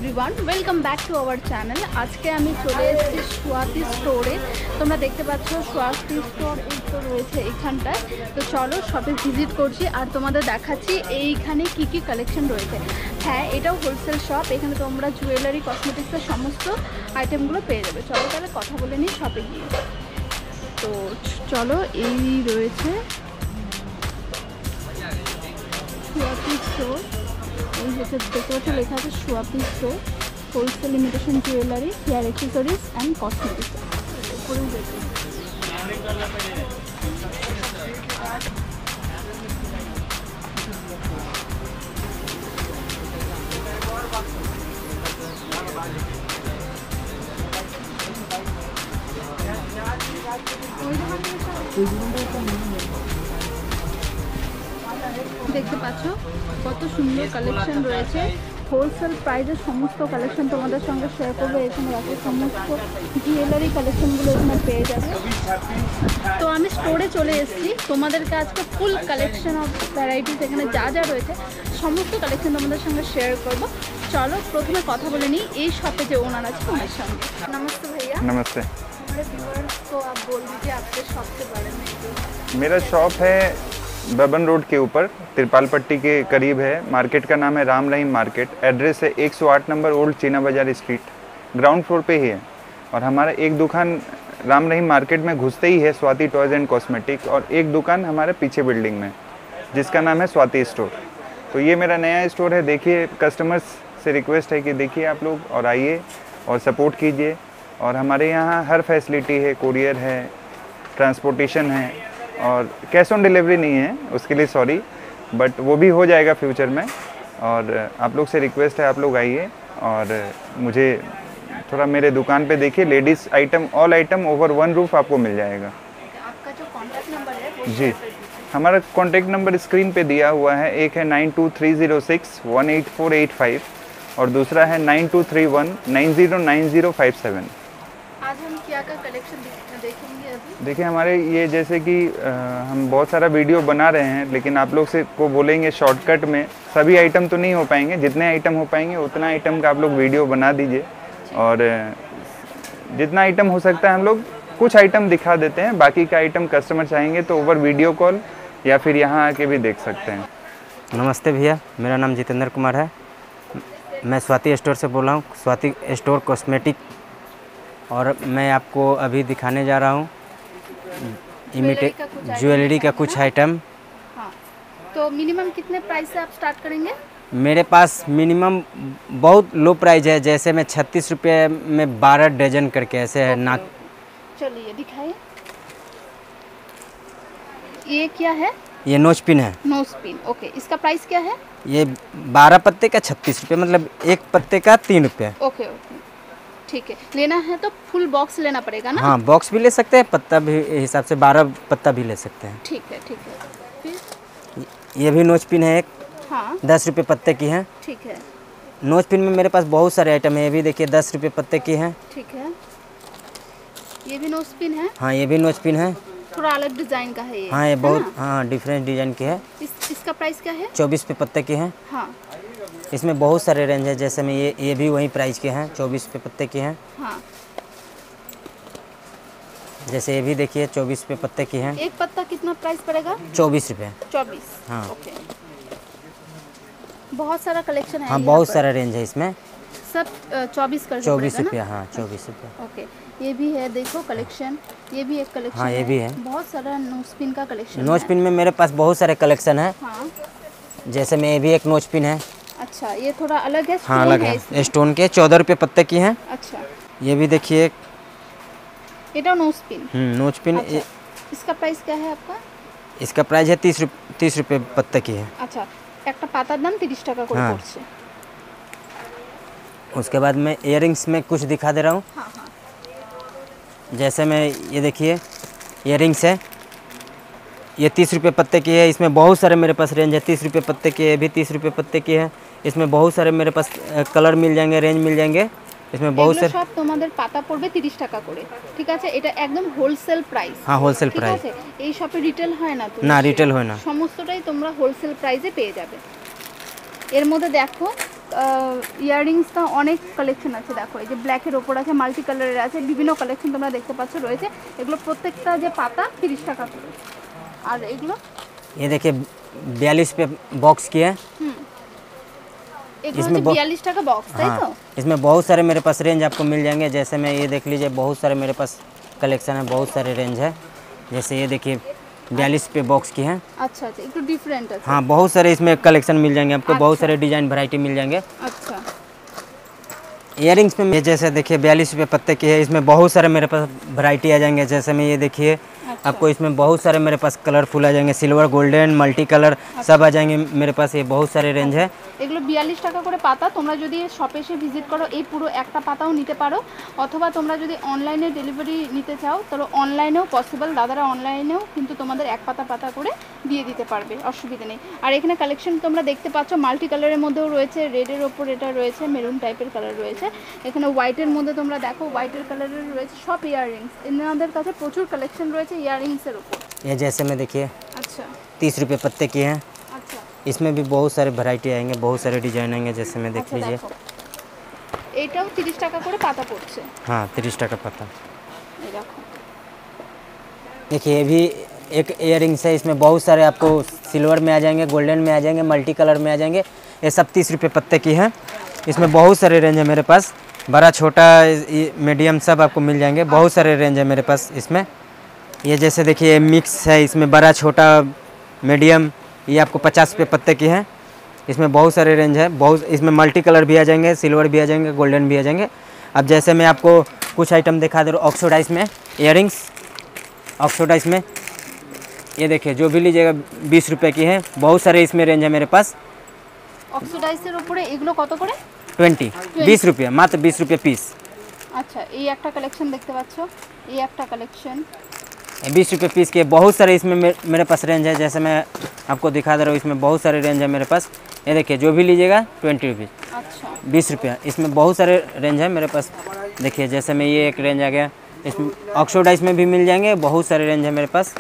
Everyone welcome back to our channel. आज के आमी चले एसेছি स्वाति स्टोरे। তোমরা দেখতে পাচ্ছ स्वाति स्टोर তো রয়েছে এখানটায়। তো চলো শপে ভিজিট করছি আর তোমাদের দেখাচ্ছি এইখানে কি কি কালেকশন রয়েছে। হ্যাঁ, এটাও হোলসেল শপ। এখানে তোমরা জুয়েলারি কসমেটিক্সের সমস্ত আইটেমগুলো পেয়ে যাবে। চলো তাহলে কথা বলে নিই শপে গিয়ে। তো চলো, এই রয়েছে स्वाति स्टोर। এই যেটা দেখতে পাচ্ছ লেখা আছে Swati store wholesale imitation jewellery, hair accessories and cosmetics. দেখতে পাচ্ছ কত সুন্দর কালেকশন রয়েছে। হোলসেল প্রাইসে সমস্ত কালেকশন তোমাদের সঙ্গে শেয়ার করবো। এখানে রাখে সমস্ত জুয়েলারি কালেকশনগুলো এখানে পেয়ে যাবে। তো আমি স্টোরে চলে এসেছি, তোমাদেরকে আজকে ফুল কালেকশন অফ ভ্যারাইটিস এখানে যা যা রয়েছে সমস্ত কালেকশন তোমাদের সঙ্গে শেয়ার করব। चलो प्रथम कथा बोले नहीं ये शॉपे जो ओनर আছে उनके संगे। नमस्ते भैया। नमस्ते। हमारे व्यूअर्स को आप बोल दीजिए आपके शॉप के बारे में। मेरा शॉप है बबन रोड के ऊपर तिरपाल पट्टी के करीब है। मार्केट का नाम है राम रहीम मार्केट। एड्रेस है 108 नंबर ओल्ड चीना बाजार स्ट्रीट, ग्राउंड फ्लोर पे ही है। और हमारा एक दुकान राम रहीम मार्केट में घुसते ही है स्वाति टॉयज़ एंड कॉस्मेटिक, और एक दुकान हमारे पीछे बिल्डिंग में जिसका नाम है स्वाति स्टोर। तो ये मेरा नया स्टोर है। देखिए, कस्टमर्स से रिक्वेस्ट है कि देखिए आप लोग और आइए और सपोर्ट कीजिए। और हमारे यहाँ हर फैसिलिटी है, कुरियर है, ट्रांसपोर्टेशन है, और कैश ऑन डिलीवरी नहीं है, उसके लिए सॉरी, बट वो भी हो जाएगा फ्यूचर में। और आप लोग से रिक्वेस्ट है आप लोग आइए और मुझे थोड़ा मेरे दुकान पे देखिए। Ladies item, all item over one roof आपको मिल जाएगा। आपका जो कॉन्टैक्ट नंबर है जी, हमारा कॉन्टैक्ट नंबर स्क्रीन पे दिया हुआ है। एक है 9230618485 और दूसरा है 9231909057। आज हम क्या का कलेक्शन देखेंगे अभी? देखिए, हमारे ये जैसे कि हम बहुत सारा वीडियो बना रहे हैं, लेकिन आप लोग से को बोलेंगे शॉर्टकट में सभी आइटम तो नहीं हो पाएंगे। जितने आइटम हो पाएंगे उतना आइटम का आप लोग वीडियो बना दीजिए, और जितना आइटम हो सकता है हम लोग कुछ आइटम दिखा देते हैं। बाकी का आइटम कस्टमर चाहेंगे तो ओवर वीडियो कॉल या फिर यहाँ आके भी देख सकते हैं। नमस्ते भैया, मेरा नाम जितेंद्र कुमार है। मैं स्वाति स्टोर से बोल रहा हूँ, स्वाति स्टोर कॉस्मेटिक। और मैं आपको अभी दिखाने जा रहा हूँ ज्वेलरी का कुछ आइटम। हाँ, तो मिनिमम कितने प्राइस से आप स्टार्ट करेंगे? मेरे पास मिनिमम बहुत लो प्राइस है। जैसे मैं 36 रुपये में 12 डजन करके ऐसे है नाक। चलिए दिखाइए, ये क्या है? ये नोज पिन है। Nose pin, okay. इसका प्राइस क्या है? ये 12 पत्ते का 36 रुपये, मतलब एक पत्ते का 3 रुपये। ओके ओके, ठीक है। लेना है तो फुल बॉक्स लेना पड़ेगा ना? हाँ, बॉक्स भी ले सकते हैं, पत्ता भी हिसाब से 12 पत्ता भी ले सकते हैं। ठीक है ठीक है। फिर ये भी नोज पिन है एक। हाँ, 10 रुपये पत्ते की है। ठीक है। नोज पिन में मेरे पास बहुत सारे आइटम है। ये भी देखिए 10 रुपये पत्ते की है। ठीक है, ये भी नोज पिन है। हाँ, ये भी नोज पिन है। थोड़ा अलग डिजाइन का है ये। हाँ, ये बहुत हाँ डिफरेंट डिजाइन की है। इसका प्राइस क्या है? 24 रुपये पत्ते की है। हाँ इसमें बहुत सारे रेंज है। जैसे में ये भी वही प्राइस के हैं, 24 रुपये पत्ते की हैं। हाँ, जैसे ये भी देखिए 24 रुपये पत्ते की हैं। एक पत्ता कितना प्राइस पड़ेगा? 24 रुपये। 24। हाँ। ओके, बहुत सारा कलेक्शन है। हाँ, बहुत सारा रेंज है इसमें। सब 24 कर 24 रुपये। हाँ, 24 रुपये। ओके, ये भी है देखो कलेक्शन। ये भी एक कलेक्शन। हाँ, ये भी है। बहुत सारा नोज पिन का कलेक्शन। नोज पिन में मेरे पास बहुत सारे कलेक्शन है। हाँ, जैसे में ये भी एक नोज पिन है। अच्छा, ये थोड़ा अलग है। हाँ, अलग है, स्टोन के 14 रुपये पत्ते की हैं। अच्छा, ये भी देखिए ये नोज पिन। Nose pin. अच्छा, इसका प्राइस क्या है आपका? इसका प्राइस है 30 रुपये पत्ते की है। अच्छा, একটা পাতার দাম 30 টাকা করে हाँ। পড়ছে। उसके बाद मैं इयरिंग्स में कुछ दिखा दे रहा हूँ। हाँ हाँ, जैसे मैं ये देखिए इयरिंग्स है, ये 30 रुपये पत्ते की है। इसमें बहुत सारे मेरे पास रेंज है। 30 रुपये पत्ते की है, भी 30 रुपये पत्ते की है। इसमें बहुत सारे मेरे पास कलर मिल जाएंगे, रेंज मिल जाएंगे। इसमें बहुत এগুলো सारे সব তোমাদের পাতা পড়বে 30 টাকা করে। ঠিক আছে, এটা একদম হোলসেল প্রাইস। हाँ, होलसेल ঠিক प्राइस। আছে, এই শপে রিটেল হয় না তো? না, রিটেল হয় না। সমস্তটাই তোমরা হোলসেল প্রাইসে পেয়ে যাবে। এর মধ্যে দেখো ইয়াররিংসটা অনেক কালেকশন আছে। দেখো এই যে ব্ল্যাকের ওপর আছে, মাল্টি কালারের আছে, বিভিন্ন কালেকশন তোমরা দেখতে পাচ্ছ রয়েছে। এগুলো প্রত্যেকটা যে পাতা 30 টাকা করে। আর এগুলো ये देखिए 42 पे बॉक्स की है। এগুলো হচ্ছে 42 টাকা বক্স, তাই তো? हाँ, इसमें बहुत सारे मेरे पास रेंज आपको मिल जाएंगे। जैसे मैं ये देख लीजिए, बहुत सारे मेरे पास कलेक्शन है, बहुत सारे रेंज है। जैसे ये देखिए 42 पे बॉक्स की है। আচ্ছা আচ্ছা, একটু ডিফারেন্ট আছে। हाँ, बहुत सारे इसमें कलेक्शन मिल जाएंगे आपको, बहुत अच्छा। सारे डिजाइन वैरायटी मिल जाएंगे। আচ্ছা इयरिंग्स में ये जैसे देखिए 42 रुपये पत्ते की है, इसमें बहुत सारे मेरे पास वैरायटी आ जाएंगे। जैसे में ये देखिए आपको इसमें बहुत सारे मेरे पास कलरफुल आ जाएंगे, सिल्वर गोल्डन मल्टी कलर सब आ जाएंगे मेरे पास। ये बहुत सारे रेंज है। এগুলো 42 টাকা করে পাতা। তোমরা যদি শপে এসে ভিজিট করো এই পুরো একটা পাতাও নিতে পারো, অথবা তোমরা যদি অনলাইনে ডেলিভারি নিতে চাও তাহলে অনলাইনেও পসিবল। দাদারা অনলাইনেও কিন্তু তোমাদের এক পাতা পাতা করে দিয়ে দিতে পারবে, অসুবিধা নেই। আর এখানে কালেকশন তোমরা দেখতে পাচ্ছ, মাল্টি কালারের মধ্যেও রয়েছে, রেডের ওপর এটা রয়েছে, মেরুন টাইপের কালার রয়েছে। এখানে হোয়াইটের মধ্যে তোমরা দেখো হোয়াইটের কালারের রয়েছে সব ইয়াররিংস। এনাদের কাছে প্রচুর কালেকশন রয়েছে ইয়াররিংসের উপর। ये जैसे में देखिए আচ্ছা 30 रुपये पत्ते की है। আচ্ছা इसमें भी बहुत सारे वैरायटी आएंगे, बहुत सारे डिजाइन आएंगे। जैसे में देख আচ্ছা लीजिए, দেখো এটাও 30 টাকা করে পাতা পড়ছে। हाँ 30 टका पत्ता। এই দেখো देखिए ये भी एक इयरिंग्स है, इसमें बहुत सारे आपको सिल्वर में आ जाएंगे, गोल्डन में आ जाएंगे, मल्टी कलर में आ जाएंगे। ये सब 30 रुपये पत्ते की है। इसमें बहुत सारे रेंज है मेरे पास, बड़ा छोटा मीडियम सब आपको मिल जाएंगे। बहुत सारे रेंज है मेरे पास इसमें। ये जैसे देखिए मिक्स है, इसमें बड़ा छोटा मीडियम, ये आपको 50 रुपये पत्ते की है। इसमें बहुत सारे रेंज है, बहुत इसमें मल्टी कलर भी आ जाएंगे, सिल्वर भी आ जाएंगे, गोल्डन भी आ जाएंगे। अब जैसे मैं आपको कुछ आइटम दिखा दे रहा हूँ ऑक्सीडाइज में इयरिंग्स। ऑक्सीडाइज में ये देखिए जो भी लीजिएगा 20 रुपये की है। बहुत सारे इसमें रेंज है मेरे पास। অক্সিডাইজের উপরে এগুলো কত করে? 20 रुपये, मात्र 20 रुपये पीस। আচ্ছা এই একটা কালেকশন দেখতে পাচ্ছ, এই একটা কালেকশন 20 रुपये पीस के बहुत सारे इसमें मेरे पास रेंज है। जैसे मैं आपको दिखा दे रहा हूँ, इसमें बहुत सारे रेंज है मेरे पास। ये देखिए जो भी लीजिएगा 20 रुपीज़, আচ্ছা 20 रुपये। इसमें बहुत सारे रेंज है मेरे पास। देखिए जैसे में ये एक रेंज आ गया, इसमें ऑक्सीडाइज में भी मिल जाएंगे, बहुत सारे रेंज है मेरे पास।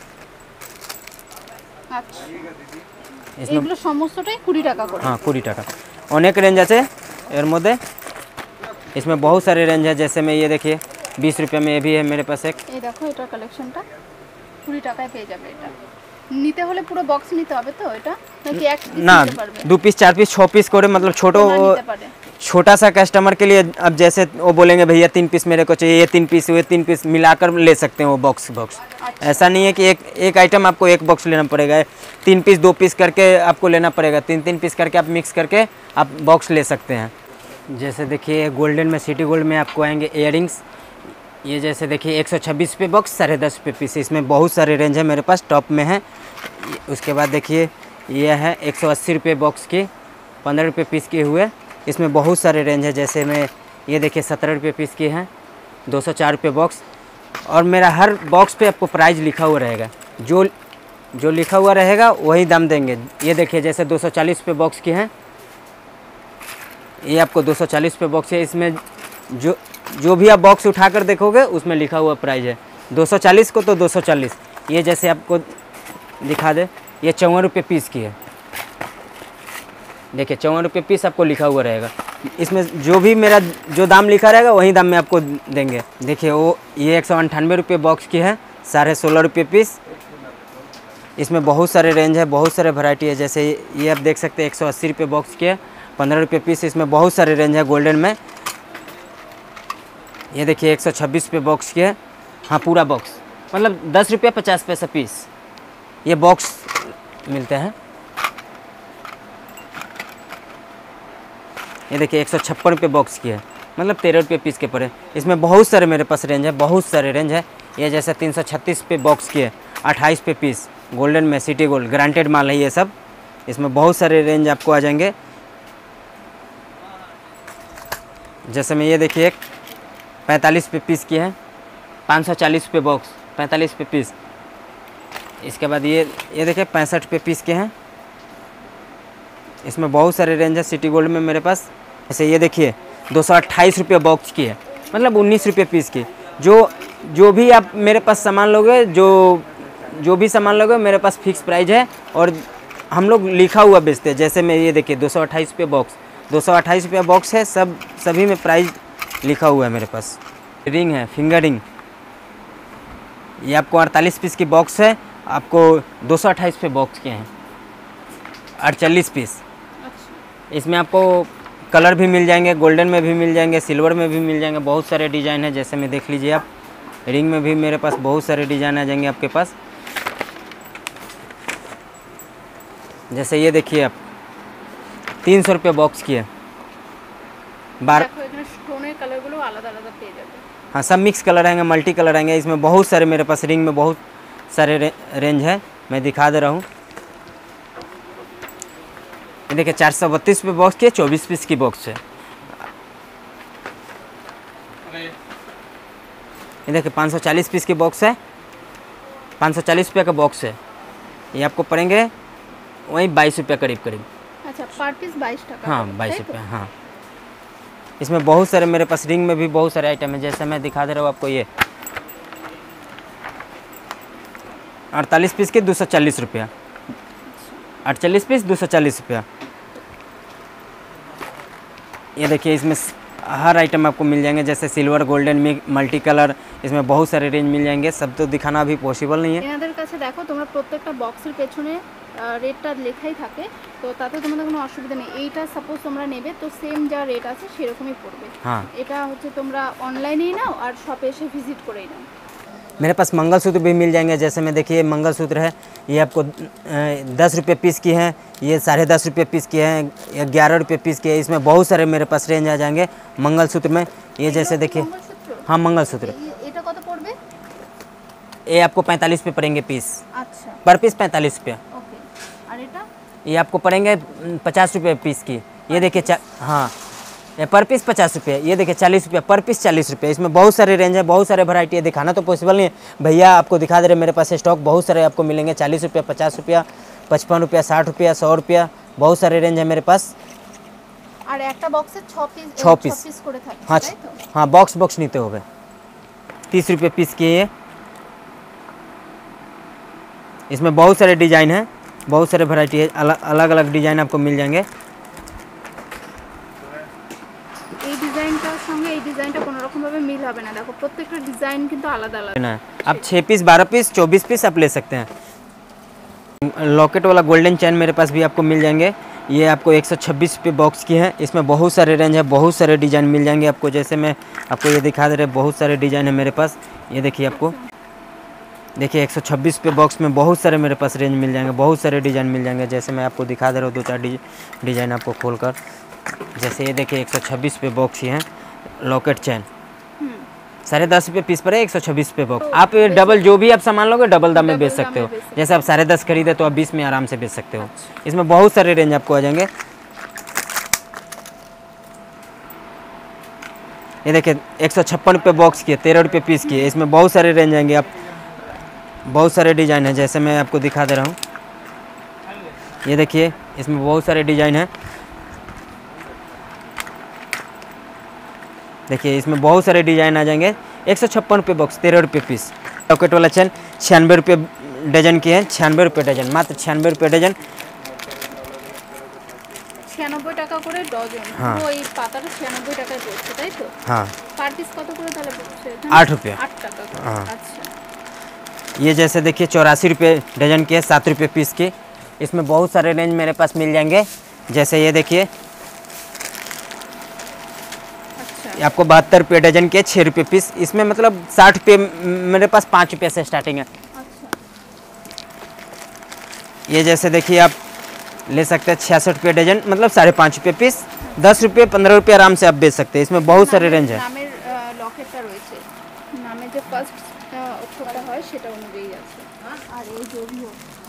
আচ্ছা इसमें এগুলো সমস্তটাই 20 টাকা করে। हाँ 20 টাকা। अनेक रेंज আছে এর মধ্যে। इसमें बहुत सारे रेंज है। जैसे में ये देखिए 20 रुपये में ये भी है मेरे पास एक। এই দেখো এটার কালেকশনটা 20 টাকায় পেয়ে যাবে। এটা নিতে হলে পুরো বক্স নিতে হবে তো এটা, নাকি এক পিস ना নিতে পারবে? 2 पीस 4 पीस 6 पीस করে मतलब छोटो তোমরা নিতে পারে। छोटा सा कस्टमर के लिए। अब जैसे वो बोलेंगे भैया 3 पीस मेरे को चाहिए, ये 3 पीस हुए 3 पीस मिलाकर ले सकते हैं वो बॉक्स। ऐसा नहीं है कि एक आइटम आपको एक बॉक्स लेना पड़ेगा, 3 पीस 2 पीस करके आपको लेना पड़ेगा। 3 पीस करके आप मिक्स करके आप बॉक्स ले सकते हैं। जैसे देखिए गोल्डन में, सिटी गोल्ड में आपको आएंगे इयरिंग्स। ये जैसे देखिए 126 पे बॉक्स, 10.5 पे पीस। इसमें बहुत सारे रेंज है मेरे पास, टॉप में है। उसके बाद देखिए ये है 180 रुपये बॉक्स की, 15 रुपये पीस के हुए। इसमें बहुत सारे रेंज है। जैसे में ये देखिए 17 रुपये पीस की है, 204 रुपये बॉक्स। और मेरा हर बॉक्स पे आपको प्राइस लिखा हुआ रहेगा, जो लिखा हुआ रहेगा वही दाम देंगे। ये देखिए जैसे 240 रुपये बॉक्स की है, ये आपको 240 रुपये बॉक्स है। इसमें जो भी आप बॉक्स उठाकर देखोगे उसमें लिखा हुआ प्राइस है 240 को तो 240। ये जैसे आपको दिखा दे, ये 54 रुपये पीस की है। देखिए 54 रुपये पीस आपको लिखा हुआ रहेगा। इसमें जो भी मेरा जो दाम लिखा रहेगा वही दाम में आपको देंगे। देखिए वो ये 198 रुपये बॉक्स की है, 16.5 रुपये पीस। इसमें बहुत सारे रेंज है, बहुत सारे वैरायटी है। जैसे ये आप देख सकते हैं 180 रुपये बॉक्स की है, 15 रुपये पीस। इसमें बहुत सारे रेंज है गोल्डन में। ये देखिए 126 रुपये बॉक्स की है। हाँ पूरा बॉक्स मतलब 10 रुपये 50 पैसा पीस ये बॉक्स मिलते हैं। ये देखिए 156 रुपये बॉक्स की है, मतलब 13 रुपये पीस के पड़े। इसमें बहुत सारे मेरे पास रेंज है, बहुत सारे रेंज है। ये जैसे 336 रुपये बॉक्स की है, 28 रुपये पीस। गोल्डन में सिटी गोल्ड ग्रांटेड माल है ये सब। इसमें बहुत सारे रेंज आपको आ जाएंगे। जैसे में ये देखिए 45 रुपये पीस की है, 540 रुपये बॉक्स, 45 रुपये पीस। इसके बाद ये देखिए 65 रुपये पीस के हैं। इसमें बहुत सारे रेंज है सिटी गोल्ड में मेरे पास। ऐसे ये देखिए 228 रुपये बॉक्स की है, मतलब 19 रुपये पीस की। जो भी आप मेरे पास सामान लोगे, जो भी सामान लोगे मेरे पास फिक्स प्राइस है और हम लोग लिखा हुआ बेचते हैं। जैसे मैं ये देखिए 228 रुपये बॉक्स, 228 रुपया बॉक्स है। सभी में प्राइस लिखा हुआ है मेरे पास। रिंग है, फिंगर रिंग, ये आपको 48 पीस की बॉक्स है, आपको 228 पे बॉक्स के हैं, 48 पीस। इसमें आपको कलर भी मिल जाएंगे, गोल्डन में भी मिल जाएंगे, सिल्वर में भी मिल जाएंगे, बहुत सारे डिज़ाइन है। जैसे में देख लीजिए आप, रिंग में भी मेरे पास बहुत सारे डिज़ाइन आ जाएंगे आपके पास। जैसे ये देखिए आप, 300 रुपये बॉक्स की है। कलरগুলো আলাদা আলাদা পেয়ে যাবে। हाँ, सब मिक्स कलर आएंगे, मल्टी कलर आएंगे। इसमें बहुत सारे मेरे पास रिंग में बहुत सारे रेंज है, मैं दिखा दे रहा हूँ। ये देखिए 432 पे बॉक्स की है, 24 पीस की बॉक्स है। ये देखिए 540 पीस की बॉक्स है, 540 रुपये का बॉक्स है। ये आपको पड़ेंगे वही 22 रुपये करीब करीब। अच्छा, पर पीस 22 টাকা। हाँ, 22 रुपये। हाँ, इसमें बहुत सारे मेरे पास रिंग में भी बहुत सारे आइटम है। जैसे मैं दिखा दे रहा हूँ आपको, ये 48 पीस के 240 रुपया, 48 पीस 240 रुपया। ये देखिए, इसमें हर आइटम आपको मिल जाएंगे, जैसे सिल्वर, गोल्डन, मल्टी कलर, इसमें बहुत सारे रेंज मिल जाएंगे। सब तो दिखाना अभी पॉसिबल नहीं है। এনাদের কাছে দেখো তোমরা প্রত্যেকটা বক্সের পেছনে রেটটা লেখাই থাকে, তো তাতে তোমাদের কোনো অসুবিধা নেই। এইটা সাপোজ তোমরা নেবে তো সেম যা রেট আছে সেরকমই পড়বে। हाँ, এটা হচ্ছে তোমরা অনলাইনেই নাও আর শপে এসে ভিজিট করেই নাও। मेरे पास मंगलसूत्र भी मिल जाएंगे। जैसे में देखिए, मंगलसूत्र है, ये आपको 10 रुपये पीस की है, ये 10.5 रुपये पीस की है, ये 11 रुपये पीस की है। इसमें बहुत सारे मेरे पास रेंज आ जाएंगे मंगलसूत्र में। ये जैसे देखिए, हाँ मंगलसूत्र, এটা কত পড়বে? ये आपको 45 पे पड़ेंगे पीस, আচ্ছা, पर पीस 45 रुपया। ওকে। আর এটা? ये आपको पड़ेंगे 50 रुपये पीस की। ये देखिए, हाँ, ये पर पीस 50 रुपये। ये देखिए 40 रुपये, पर पीस 40 रुपये। इसमें बहुत सारे रेंज है, बहुत सारे वैरायटी है, दिखाना तो पॉसिबल नहीं है भैया। आपको दिखा दे रहे, मेरे पास स्टॉक बहुत सारे आपको मिलेंगे। 40 रुपये, 50 रुपया, 55 रुपया, 60 रुपया, 100 रुपया, बहुत सारे रेंज है मेरे पास। আর একটা বক্সে 6 পিস 6 পিস করে থাকে, हाँ, তাই তো? हाँ, बॉक्स नीते हो गए। 30 रुपये पीस की है। इसमें बहुत सारे डिज़ाइन है, बहुत सारे वैरायटी है, अलग अलग डिज़ाइन आपको मिल जाएंगे। এই ডিজাইনটার সঙ্গে এই ডিজাইনটা কোনো রকম ভাবে মিল হবে না। দেখো প্রত্যেকটা ডিজাইন কিন্তু আলাদা আলাদা। ना, आप 6 पीस, 12 पीस, 24 पीस आप ले सकते हैं। लॉकेट वाला गोल्डन चैन मेरे पास भी आपको मिल जाएंगे। ये आपको 126 रुपये बॉक्स की है। इसमें बहुत सारे रेंज है, बहुत सारे डिज़ाइन मिल जाएंगे आपको। जैसे मैं आपको ये दिखा दे रहे, बहुत सारे डिज़ाइन है मेरे पास। ये देखिए, आपको देखिए 126 रुपये बॉक्स में बहुत सारे मेरे पास रेंज मिल जाएंगे, बहुत सारे डिज़ाइन मिल जाएंगे। जैसे मैं आपको दिखा दे रहा हूँ 2-4 डिज़ाइन आपको खोल कर। जैसे ये देखिए 126 रुपये बॉक्स ही है, लॉकेट चैन 10.5 रुपये पीस पर है, 126 रुपये बॉक्स। आप डबल जो भी आप सामान लोगे डबल दाम में बेच सकते हो। जैसे आप 10.5 खरीदे तो आप 20 में आराम से बेच सकते हो। इसमें बहुत सारे रेंज आपको आ जाएंगे। ये देखिए 156 रुपये बॉक्स की है, 13 रुपये पीस की है। इसमें बहुत सारे रेंज आएंगे, आप बहुत सारे डिज़ाइन है। जैसे मैं आपको दिखा दे रहा हूँ, ये देखिए, इसमें बहुत सारे डिज़ाइन है। देखिए, इसमें बहुत सारे डिज़ाइन आ जाएंगे। 156 रुपये बॉक्स, 13 रुपये पीस। लॉकेट वाला चैन 96 रुपये डजन की है, 96 रुपये डजन, मात्र 96 रुपये डजन। 96 টাকা করে ডজন। হ্যাঁ। তো এই পাতাটা 96 টাকায় পড়ছে, তাই তো? हाँ, পার পিস কত করে তাহলে পড়ছে? 8 रुपये। 8 টাকা করে। हाँ। আচ্ছা, ये जैसे देखिए 84 रुपये डजन की है, 7 रुपये पीस की। इसमें बहुत सारे रेंज मेरे पास मिल जाएंगे। जैसे ये देखिए, আচ্ছা, ये आपको 72 रुपये डजन के, 6 रुपये पीस। इसमें मतलब 60 रुपये मेरे पास 5 रुपये से स्टार्टिंग है। আচ্ছা। ये जैसे देखिए, आप ले सकते हैं 66 रुपये डजन, मतलब 5.5 रुपये पीस। 10 रुपये, 15 रुपये आराम से आप बेच सकते हैं। इसमें बहुत सारे रेंज है। নামের লকেটটা রয়েছে, নামে যে ফার্স্ট অক্ষরটা হয় সেটা অনুযায়ী আছে। আর এই জড়িও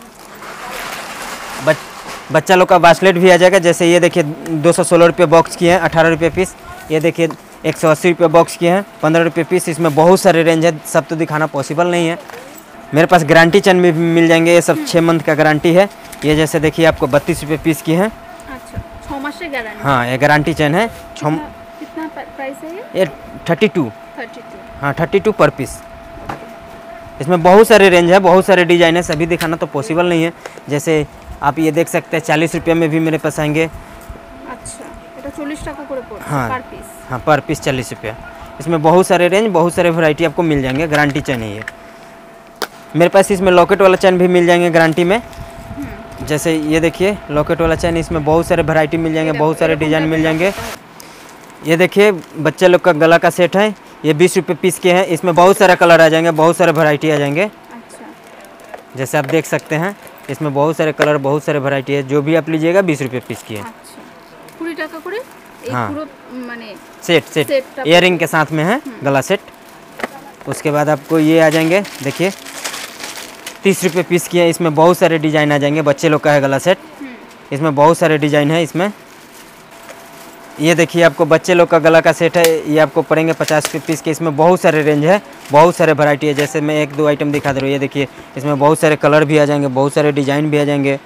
बच्चा लोग का ब्रेसलेट भी आ जाएगा। जैसे ये देखिए 216 रुपये बॉक्स की है, 18 रुपये पीस। ये देखिए 180 रुपये बॉक्स की है, 15 रुपये पीस। इसमें बहुत सारे रेंज है, सब तो दिखाना पॉसिबल नहीं है। मेरे पास गारंटी चैन भी मिल जाएंगे, ये सब 6 मंथ का गारंटी है। ये जैसे देखिए, आपको 32 रुपये पीस की है। আচ্ছা, 6 মাসের গ্যারান্টি। हाँ, ये गारंटी चैन है। कितना प्राइस है ये? ये 32, 32। हाँ 32 पर पीस। इसमें बहुत सारे रेंज है, बहुत सारे डिज़ाइन है, सभी दिखाना तो पॉसिबल नहीं है। जैसे आप ये देख सकते हैं 40 रुपये में भी मेरे पास आएंगे। আচ্ছা, এটা 40 টাকা করে পড়ছে हाँ पर पीस। हाँ, पर पीस 40 रुपया। इसमें बहुत सारे रेंज, बहुत सारे वैरायटी आपको मिल जाएंगे, गारंटी चेन है ये। मेरे पास इसमें लॉकेट वाला चैन भी मिल जाएंगे गारंटी में। जैसे ये देखिए लॉकेट वाला चैन, इसमें बहुत सारे वैरायटी मिल जाएंगे, बहुत सारे डिज़ाइन मिल जाएंगे। ये देखिए बच्चे लोग का गला का सेट है, ये 20 रुपये पीस के हैं। इसमें बहुत सारे कलर आ जाएंगे, बहुत सारे वैरायटी आ जाएंगे। अच्छा, जैसे आप देख सकते हैं इसमें बहुत सारे कलर, बहुत सारे वैरायटी है। जो भी आप लीजिएगा 20 रुपये पीस की है। अच्छा 20 টাকা করে এই हाँ। পুরো মানে सेट सेट इयरिंग के साथ में है, गला सेट। उसके बाद आपको ये आ जाएंगे, देखिए 30 रुपये पीस की है। इसमें बहुत सारे डिज़ाइन आ जाएंगे। बच्चे लोग का है गला सेट, इसमें बहुत सारे डिज़ाइन है इसमें। ये देखिए आपको बच्चे लोग का गला का सेट है, ये आपको पड़ेंगे 50 रुपये पीस के। इसमें बहुत सारे रेंज है, बहुत सारे वैरायटी है। जैसे मैं 1-2 आइटम दिखा दे रहा हूँ। ये देखिए इसमें बहुत सारे कलर भी आ जाएंगे, बहुत सारे डिज़ाइन भी आ जाएंगे।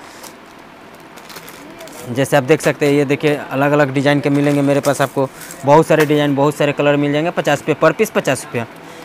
जैसे आप देख सकते हैं ये देखिए अलग अलग डिज़ाइन के मिलेंगे मेरे पास आपको। बहुत सारे डिज़ाइन, बहुत सारे कलर मिल जाएंगे। 50 रुपये पर पीस, 50 रुपया।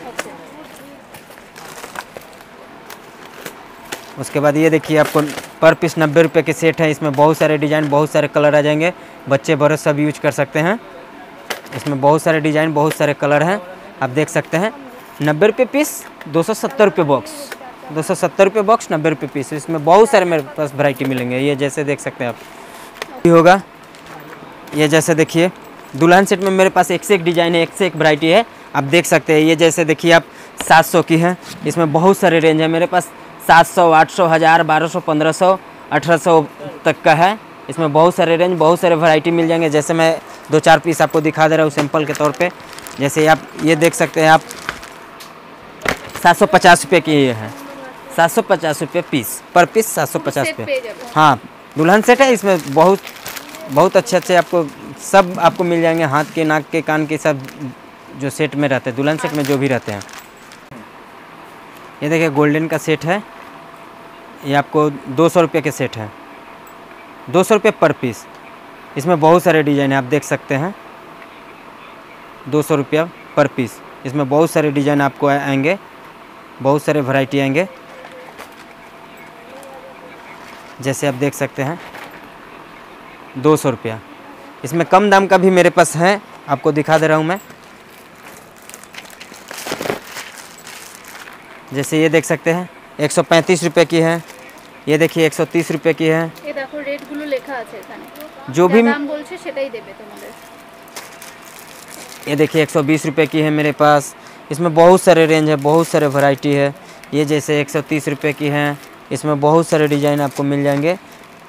उसके बाद ये देखिए आपको पर पीस 90 रुपये के सेट है। इसमें बहुत सारे डिज़ाइन, बहुत सारे कलर आ जाएंगे। बच्चे बड़े सब यूज कर सकते हैं। इसमें बहुत सारे डिज़ाइन, बहुत सारे कलर हैं, आप देख सकते हैं। 90 रुपये पीस, 270 रुपये बॉक्स, 270 रुपये बॉक्स, 90 रुपये पीस। इसमें बहुत सारे मेरे पास वैरायटी मिलेंगे। ये जैसे देख सकते हैं आप होगा। ये जैसे देखिए दुल्हन सेट में मेरे पास एक से एक डिज़ाइन है, एक से एक वैरायटी है, आप देख सकते हैं। ये जैसे देखिए आप 700 की है। इसमें बहुत सारे रेंज है मेरे पास, 700, 800, 1000, 1200, 1500, 1800 तक का है। इसमें बहुत सारे रेंज, बहुत सारे वैरायटी मिल जाएंगे। जैसे मैं 2-4 पीस आपको दिखा दे रहा हूँ सैंपल के तौर पे। जैसे आप ये देख सकते हैं आप 750 रुपये की ये है, 750 रुपये पीस, पर पीस 750 रुपये। हाँ दुल्हन सेट है। इसमें बहुत अच्छे आपको सब आपको मिल जाएंगे, हाथ के, नाक के, कान के, सब जो सेट में रहते हैं, दुल्हन सेट में जो भी रहते हैं। ये देखिए गोल्डन का सेट है, ये आपको 200 रुपये के सेट है, 200 रुपये पर पीस। इसमें बहुत सारे डिज़ाइन है, आप देख सकते हैं। 200 रुपया पर पीस। इसमें बहुत सारे डिज़ाइन आपको आएंगे, बहुत सारे वैरायटी आएंगे। जैसे आप देख सकते हैं 200 रुपया। इसमें कम दाम का भी मेरे पास है, आपको दिखा दे रहा हूँ मैं। जैसे ये देख सकते हैं 135 रुपये की है। ये देखिए 130 रुपये की है। এই দেখো রেটগুলো লেখা আছে এখানে, जो भी দাম বলছে সেটাই দেবে তোমাদের। ये देखिए 120 रुपये की है मेरे पास। इसमें बहुत सारे रेंज है, बहुत सारे वैरायटी है। ये जैसे 130 रुपये की है, इसमें बहुत सारे डिज़ाइन आपको मिल जाएंगे।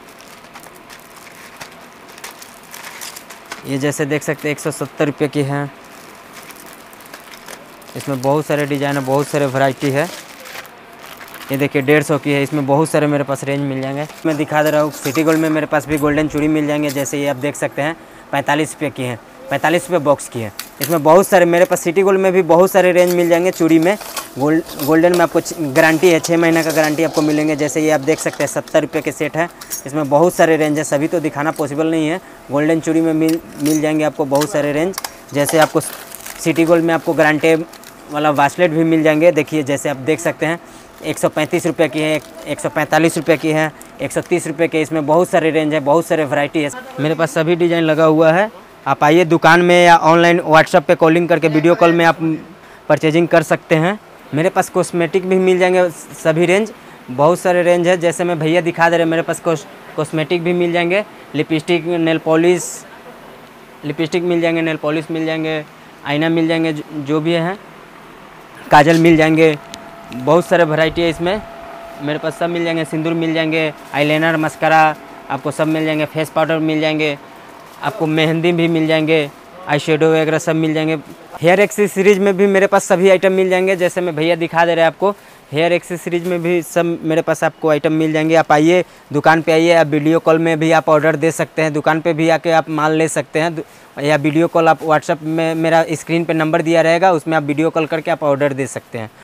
ये जैसे देख सकते हैं 170 रुपये की है। इसमें बहुत सारे डिज़ाइन है, बहुत सारे वैरायटी है। ये देखिए 150 की है। इसमें बहुत सारे मेरे पास रेंज मिल जाएंगे। मैं दिखा दे रहा हूँ सिटी गोल्ड में मेरे पास भी गोल्डन चूड़ी मिल जाएंगे। जैसे ये आप देख सकते हैं 45 रुपये की है, 45 रुपये बॉक्स की है। इसमें बहुत सारे मेरे पास सिटी गोल्ड में भी बहुत सारे रेंज मिल जाएंगे। चूड़ी में गोल्डन में आपको गारंटी है, 6 महीने का गारंटी आपको मिलेंगे। जैसे ये आप देख सकते हैं 70 रुपये के सेट है। इसमें बहुत सारे रेंज है, सभी तो दिखाना पॉसिबल नहीं है। गोल्डन चूड़ी में मिल जाएंगे आपको बहुत सारे रेंज। जैसे आपको सिटी गोल्ड में आपको गारंटी वाला ब्रेसलेट भी मिल जाएंगे। देखिए जैसे आप देख सकते हैं 135 रुपये की है, 145 रुपये की है, 130 रुपये के। इसमें बहुत सारे रेंज है, बहुत सारे वैरायटी है। मेरे पास सभी डिज़ाइन लगा हुआ है। आप आइए दुकान में या ऑनलाइन व्हाट्सएप पे कॉलिंग करके वीडियो कॉल में आप परचेजिंग कर सकते हैं। मेरे पास कॉस्मेटिक भी मिल जाएंगे, सभी रेंज, बहुत सारे रेंज है। जैसे मैं भैया दिखा दे रहे हैं, मेरे पास कॉस्मेटिक भी मिल जाएंगे। लिपस्टिक, नेल पॉलिश, लिपस्टिक मिल जाएंगे, नेल पॉलिश मिल जाएंगे, आईना मिल जाएंगे, जो भी है, काजल मिल जाएंगे। बहुत सारे वैरायटी है इसमें मेरे पास, सब मिल जाएंगे। सिंदूर मिल जाएंगे, आईलाइनर, मस्करा आपको सब मिल जाएंगे। फेस पाउडर मिल जाएंगे, आपको मेहंदी भी मिल जाएंगे, आई शेडो वगैरह सब मिल जाएंगे। हेयर एक्सेसरीज में भी मेरे पास सभी आइटम मिल जाएंगे। जैसे मैं भैया दिखा दे रहे हैं आपको, हेयर एक्सेसरीज में भी सब मेरे पास आपको आइटम मिल जाएंगे। आप आइए दुकान पे आइए, आप वीडियो कॉल में भी आप ऑर्डर दे सकते हैं, दुकान पे भी आके आप माल ले सकते हैं, या वीडियो कॉल आप व्हाट्सएप में मेरा स्क्रीन पे नंबर दिया रहेगा, उसमें आप वीडियो कॉल करके आप ऑर्डर दे सकते हैं।